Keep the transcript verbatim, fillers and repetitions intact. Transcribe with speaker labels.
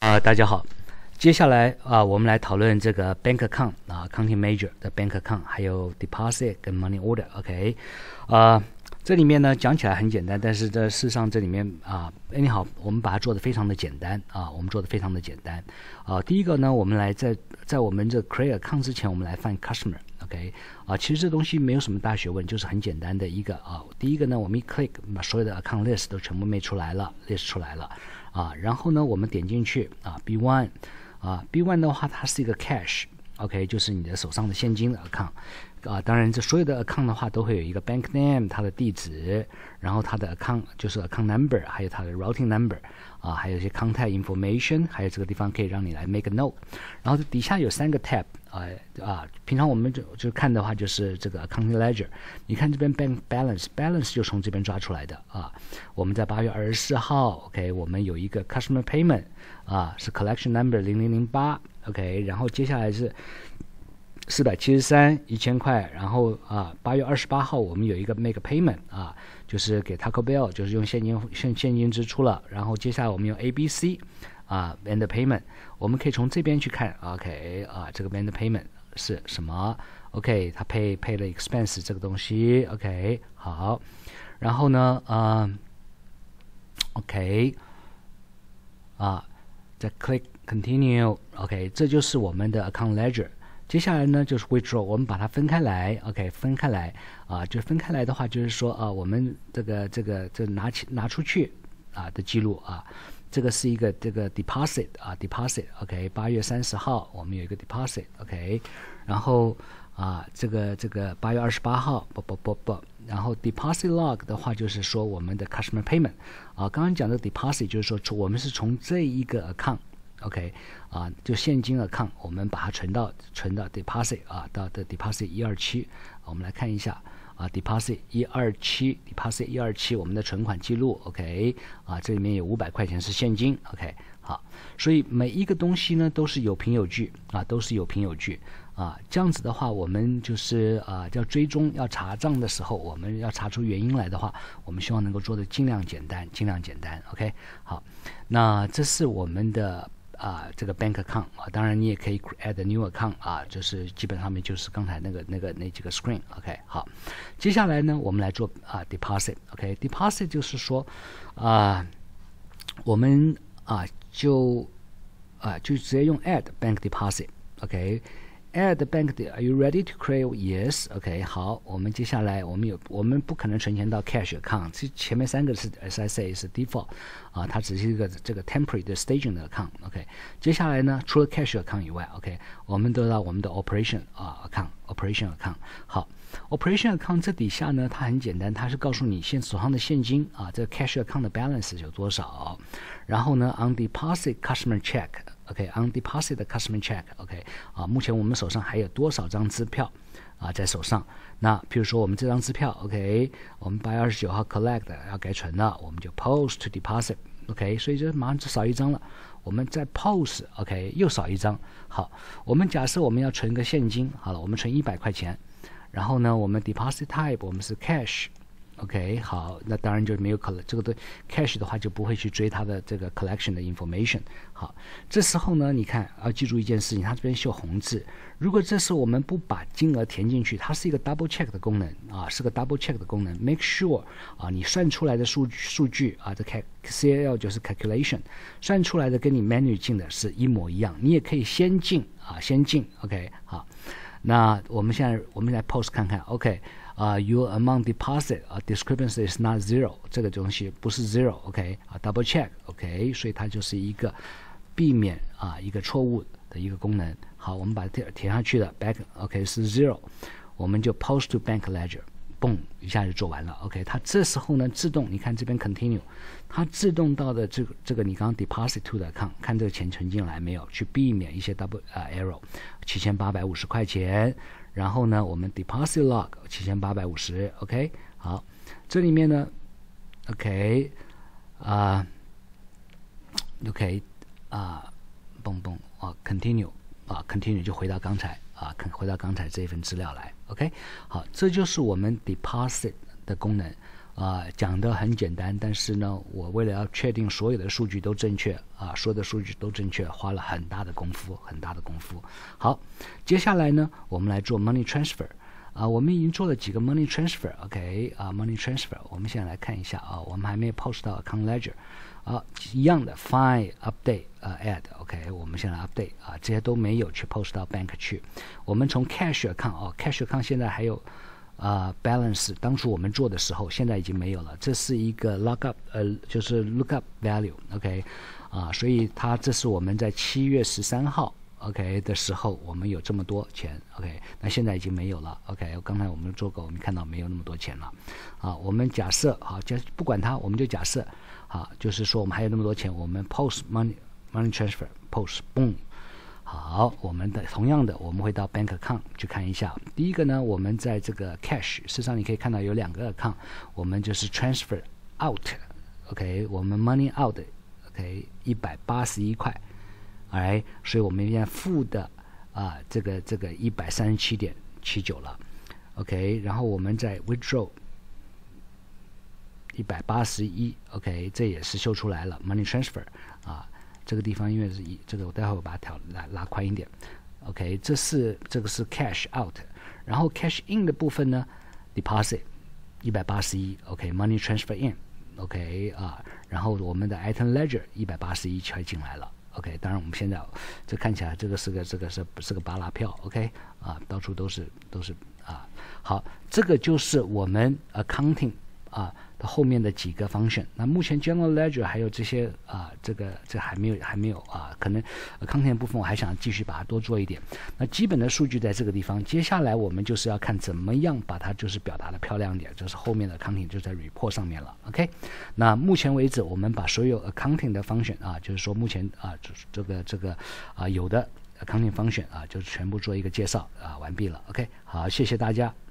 Speaker 1: 啊、呃，大家好。接下来啊、呃，我们来讨论这个 bank account 啊 ，accounting major 的 bank account， 还有 deposit 跟 money order。OK， 啊、呃，这里面呢讲起来很简单，但是这事实上这里面啊，你好，我们把它做得非常的简单啊，我们做得非常的简单啊。第一个呢，我们来在在我们这 create account 之前，我们来 find customer。OK， 啊，其实这东西没有什么大学问，就是很简单的一个啊。第一个呢，我们一 click 把所有的 account list 都全部 make 出来了 ，list 出来了啊。然后呢，我们点进去啊 ，B one 啊 ，B one 的话，它是一个 cash，OK， 就是你的手上的现金的 account。啊，当然，这所有的 account 的话都会有一个 bank name， 它的地址，然后它的 account 就是 account number， 还有它的 routing number， 啊，还有一些 contact information， 还有这个地方可以让你来 make a note。然后底下有三个 tab， 啊啊，平常我们就就看的话就是这个 accounting ledger， 你看这边 bank balance balance 就从这边抓出来的啊。我们在八月二十四号 ，OK， 我们有一个 customer payment， 啊，是 collection number 零零零八 ，OK， 然后接下来是四百七十三一千块，然后啊，八月二十八号我们有一个 make payment 啊，就是给 Taco Bell， 就是用现金现现金支出了。然后接下来我们用 A B C 啊 end payment， 我们可以从这边去看 ，OK 啊，这个 end payment 是什么 ？OK， 它 pay pay 了 expense 这个东西 ，OK 好，然后呢，啊 ，OK 啊，再 click continue，OK， 这就是我们的 account ledger。接下来呢就是 withdraw， 我们把它分开来 ，OK， 分开来啊，就分开来的话就是说啊，我们这个这个这拿起拿出去啊的记录啊，这个是一个这个 deposit 啊 deposit，OK， 八月三十号我们有一个 deposit，OK， 然后啊这个这个八月二十八号不不不不，然后 deposit log 的话就是说我们的 customer payment 啊，刚刚讲的 deposit 就是说我们是从这一个 account。OK， 啊，就现金 account， 我们把它存到存到 deposit 啊，到的 deposit 一二七，我们来看一下啊 ，deposit 一二七 ，deposit 一二七，我们的存款记录 ，OK， 啊，这里面有五百块钱是现金 ，OK， 好，所以每一个东西呢都是有凭有据啊，都是有凭有据啊，这样子的话，我们就是啊，要追踪要查账的时候，我们要查出原因来的话，我们希望能够做的尽量简单，尽量简单 ，OK， 好，那这是我们的。啊，这个 bank account 啊，当然你也可以 add a new account 啊，就是基本上面就是刚才那个那个那几个 screen，OK， 好，接下来呢，我们来做啊 deposit，OK，deposit 就是说啊，我们啊就啊就直接用 add bank deposit，OK。Add bank, are you ready to create? Yes. OK. 好，我们接下来我们有我们不可能存钱到 cash account， 这前面三个是 as I say 是 default 啊，它只是一个这个 temporary 的 staging 的 account。OK。接下来呢，除了 cash account 以外 ，OK， 我们都到我们的 operation 啊 account，operation account。好 ，operation account 这底下呢，它很简单，它是告诉你现手上的现金啊，这个 cash account 的 balance 有多少，然后呢 ，on deposit customer check。OK，on deposit 的 customer check，OK， 啊，目前我们手上还有多少张支票啊在手上？那譬如说我们这张支票 ，OK， 我们八月二十九号 collect 要该存了，我们就 post to deposit，OK， 所以就马上就少一张了。我们再 post，OK， 又少一张。好，我们假设我们要存个现金，好了，我们存一百块钱，然后呢，我们 deposit type 我们是 cash。OK， 好，那当然就没有 collect 这个的 cash 的话就不会去追它的这个 collection 的 information。好，这时候呢，你看要记住一件事情，它这边秀红字。如果这时候我们不把金额填进去，它是一个 double check 的功能啊，是个 double check 的功能 ，make sure 啊，你算出来的数数据啊，这 C A L 就是 calculation， 算出来的跟你 manual 进的是一模一样。你也可以先进啊，先进 ，OK， 好。那我们现在我们来 post 看看 ，OK。啊、uh, ，your amount deposit 啊、uh, discrepancy is not zero， 这个东西不是 zero，OK， 啊、uh, ，double check，OK， 所以它就是一个避免啊、uh, 一个错误的一个功能。好，我们把它填下去的 back，OK、okay, 是 zero， 我们就 post to bank ledger， 嘣一下就做完了 ，OK， 它这时候呢自动，你看这边 continue， 它自动到的这个这个你刚刚 deposit to 的 account， 看这个钱存进来没有，去避免一些 double 啊、uh, error， 七千八百五十块钱。然后呢，我们 deposit log 七千八百五十 ，OK， 好，这里面呢 ，OK， 啊、呃、，OK， 啊、呃，蹦蹦啊 ，continue 啊 ，continue 就回到刚才啊，回到刚才这一份资料来 ，OK， 好，这就是我们 deposit 的功能。 啊、呃、讲的很简单，但是呢，我为了要确定所有的数据都正确啊，所有的数据都正确，花了很大的功夫，很大的功夫。好，接下来呢，我们来做 money transfer。啊，我们已经做了几个 money transfer，OK， 啊 ，money transfer， 我们现在来看一下啊，我们还没有 post 到 account ledger， 啊，一样的 find update 啊 add，OK， 我们现在 update 啊，这些都没有去 post 到 bank 去。我们从 cash account 啊 ，cash account 现在还有啊 balance， 当初我们做的时候，现在已经没有了。这是一个 look up， 呃，就是 look up value，OK， 啊，所以它这是我们在七月十三号。OK 的时候，我们有这么多钱 ，OK， 那现在已经没有了 ，OK， 刚才我们做过，我们看到没有那么多钱了，啊，我们假设，好，假不管它，我们就假设，啊，就是说我们还有那么多钱，我们 post money money transfer post boom， 好，我们的同样的，我们会到 bank account 去看一下，第一个呢，我们在这个 cash， 事实上你可以看到有两个 account， 我们就是 transfer out，OK， 我们 money out，OK， 一百八十一块。哎，所以我们现在负的啊，这个这个一百三十七点七九了 ，OK， 然后我们再 withdraw 一百八十一 ，OK， 这也是秀出来了 money transfer 啊，这个地方因为是一这个我待会我把它调拉拉宽一点 ，OK， 这是这个是 cash out， 然后 cash in 的部分呢 deposit 一百八十一 ，OK， money transfer in，OK 啊，然后我们的 item ledger 一百八十一块进来了。OK， 当然我们现在这看起来这个是个这个是是个巴拉票 ，OK 啊，到处都是都是啊，好，这个就是我们 accounting 啊的后面的几个 function。那目前 general ledger 还有这些啊，这个这还没有还没有啊，可能 accounting 部分我还想继续把它多做一点。那基本的数据在这个地方，接下来我们就是要看怎么样把它就是表达的漂亮点，就是后面的 accounting 就在 report 上面了 ，OK。那目前为止，我们把所有 accounting 的 function 啊，就是说目前啊这个这个啊有的 accounting function 啊，就是全部做一个介绍啊完毕了 ，OK。好，谢谢大家。